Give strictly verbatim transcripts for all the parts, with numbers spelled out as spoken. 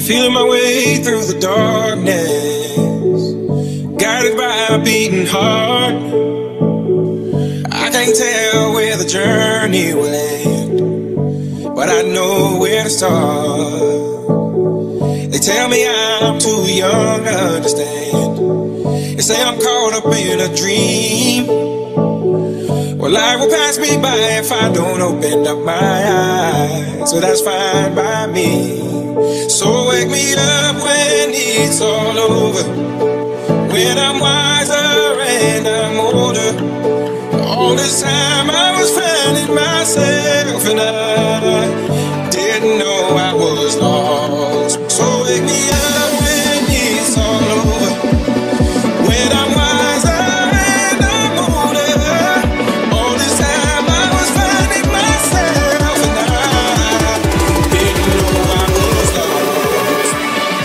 Feeling my way through the darkness, guided by a beating heart. I can't tell where the journey will end, but I know where to start. They tell me I'm too young to understand. They say I'm caught up in a dream. Well, life will pass me by if I don't open up my eyes. So that's fine by me. So wake me up when it's all over, when I'm wiser and I'm older. All this time I was finding myself, and I didn't know I was lost. So wake me up when it's all over, when I'm wiser and I'm older. All this time I was finding myself, and I didn't know I was lost.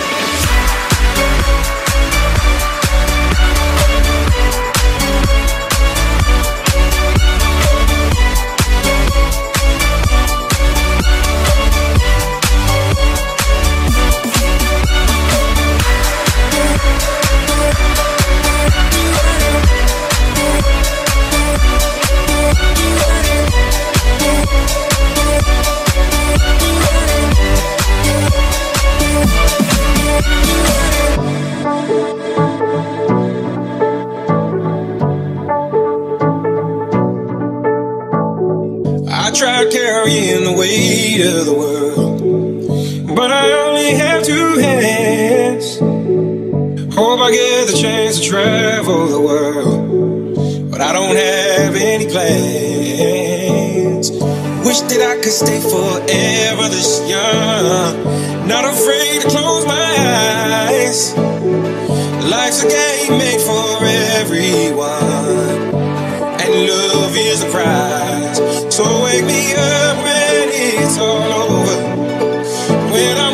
I tried carrying the weight of the world, but I only have two hands. Hope I get the chance to travel the world, but I don't have any plans. Wish that I could stay forever this young, not afraid to close my eyes. Life's a game made for everyone, and love is the prize. So wake me up when it's all over, when I